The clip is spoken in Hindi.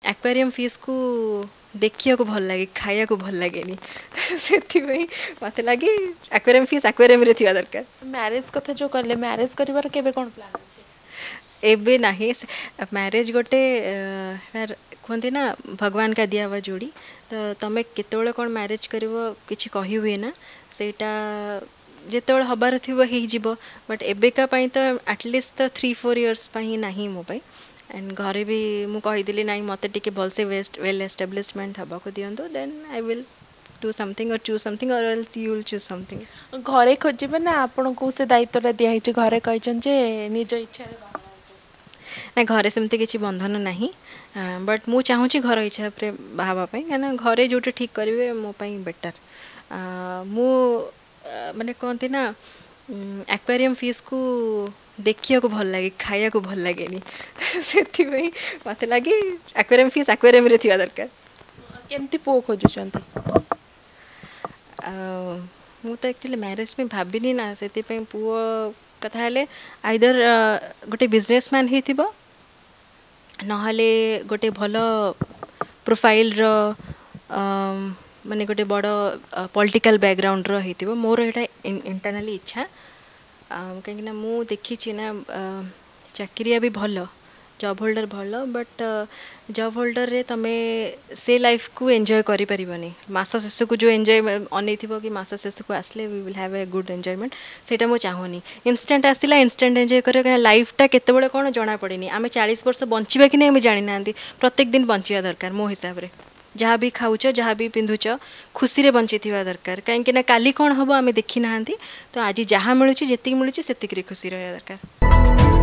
एक्वेरियम फिश को देखिया को भल लगे खाया को भल लगे से मत लगे एक्वेरियम फिश एक्वेरियम रे थिया दरकार। मैरिज कथा जो कहले मैरिज करिवार केबे कोन प्लान अछि एबे नहीं मैरिज गोटे कहते ना भगवान का दिया हुआ जोड़ी तो तुम केतोले कौन मैरिज कर किसी कही हुए ना सेटा जिते हबार थी हो बट एबेका तो एटलिस्ट तो 3-4 इयर्स नहीं मो एंड घरे भी मु कहीदेली ना मत टे भलसे वेल एस्टाब्लिशमेंट हवा को दिंतु then I will do something or choose something or else you will choose something. घरे खोजिबे ना आपन को से दायित्वटा दिया हिचे घरे कहचन जे निज इच्छा ना घरे सेमती किसी बंधन नहीं बट मु चाहूँगी घर हिसाब से बाहावाई क्या घरे जो ठीक करेंगे मोपाई बेटर मु माने कहते ना एक्वेरियम फिश को देखिया को भल लगे खाया को भल लगे से मत लगे एक्वेरियम फिश एक्वेरियम रे थिया दरकार। केमती पो खोजुचंती मु तो एक्चुअली मैरिज में भाविनी ना से पुओ कथा हेले आइदर गोटे बिजनेसमैन ही थिबो नहले गोटे भल प्रोफाइल रो माने गोटे बड़ पॉलिटिकल बैकग्राउंड रो हिथिबो मोर एटा इंटरनली इच्छा कहीं मु देखी ना चाकरिया भी भल जॉब होल्डर भल बट जॉब होल्डर रे तमे से लाइफ को एंजॉय करि परिबनी मास शेष को जो एंजॉय अनै थिबो कि मास शेष को आसले we will have a good enjoyment सेटा मु चाहूनी इंस्टेंट आसला इंस्टेंट एंजॉय करियो लाइफटा केतेबेले कोन जना पड़ेनी आमे 40 वर्ष बंचिबा कि नै आमे जानि नांती प्रत्येक दिन बंचिया दरकार मो हिसाब रे जहाँ भी खाऊच जहाँ भी पिंधुच खुशी रे बंची थिबा दरकार कहीं काली कौन हम आमे देखी ना तो आज जहाँ मिलूँ जी मिलूँ से खुशी रहा दरकार।